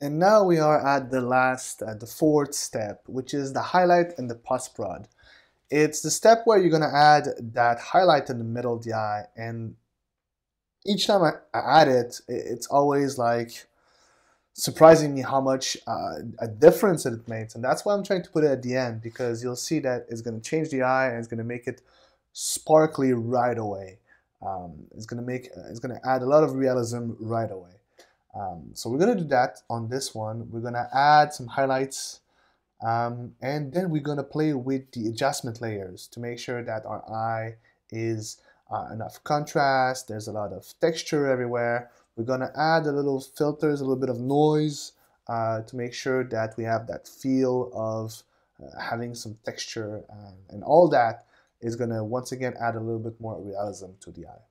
And now we are at the last, the fourth step, which is the highlight and the post-prod. It's the step where you're gonna add that highlight in the middle of the eye, and each time I add it, it's always like surprising me how much a difference it makes. And that's why I'm trying to put it at the end, because you'll see that it's gonna change the eye and it's gonna make it sparkly right away. It's gonna add a lot of realism right away. So we're gonna do that on this one. We're gonna add some highlights, and then we're gonna play with the adjustment layers to make sure that our eye is enough contrast. There's a lot of texture everywhere. We're gonna add a little filters, a little bit of noise to make sure that we have that feel of having some texture, and all that is gonna once again add a little bit more realism to the eye.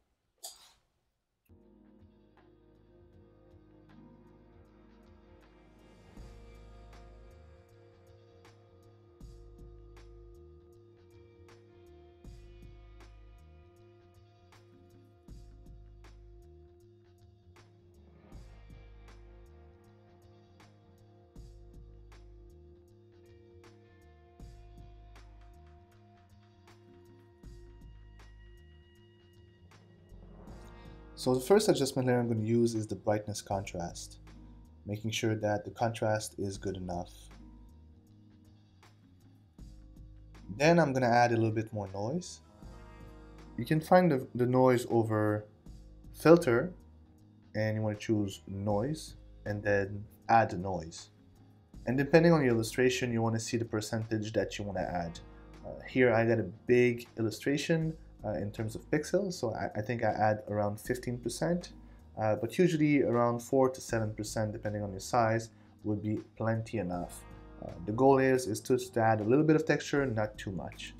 So the first adjustment layer I'm going to use is the brightness contrast, making sure that the contrast is good enough. Then I'm going to add a little bit more noise. You can find the noise over filter, and you want to choose noise and then add the noise. And depending on your illustration, you want to see the percentage that you want to add. Here I got a big illustration in terms of pixels, so I think I add around 15%, but usually around 4 to 7%, depending on your size, would be plenty enough. The goal is to add a little bit of texture, not too much.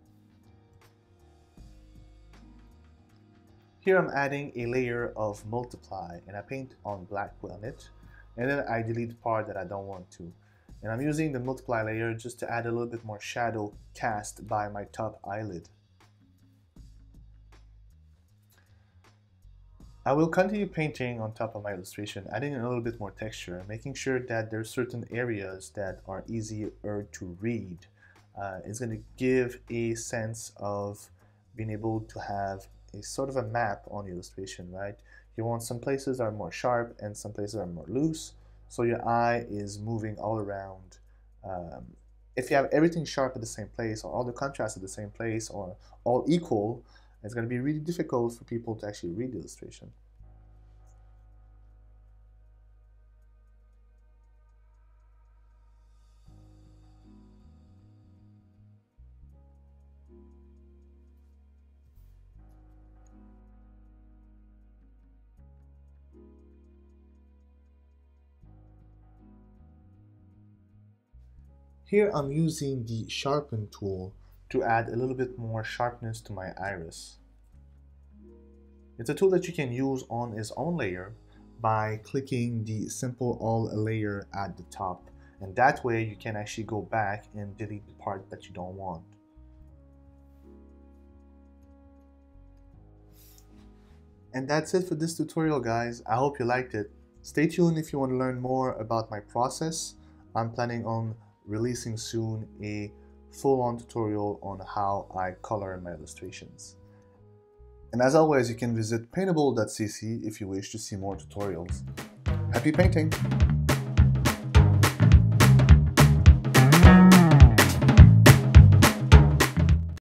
Here I'm adding a layer of multiply, and I paint on black on it, and then I delete the part that I don't want to. And I'm using the multiply layer just to add a little bit more shadow cast by my top eyelid. I will continue painting on top of my illustration, adding a little bit more texture, making sure that there are certain areas that are easier to read. It's going to give a sense of being able to have a sort of a map on your illustration, right? You want some places that are more sharp and some places are more loose, so your eye is moving all around. If you have everything sharp at the same place, or all the contrast at the same place, or all equal, it's going to be really difficult for people to actually read the illustration. Here I'm using the sharpen tool to add a little bit more sharpness to my iris. It's a tool that you can use on its own layer by clicking the simple all layer at the top, and that way you can actually go back and delete the part that you don't want. And that's it for this tutorial, guys. I hope you liked it. Stay tuned if you want to learn more about my process. I'm planning on releasing soon a full-on tutorial on how I color my illustrations. And as always, you can visit paintable.cc if you wish to see more tutorials. Happy painting!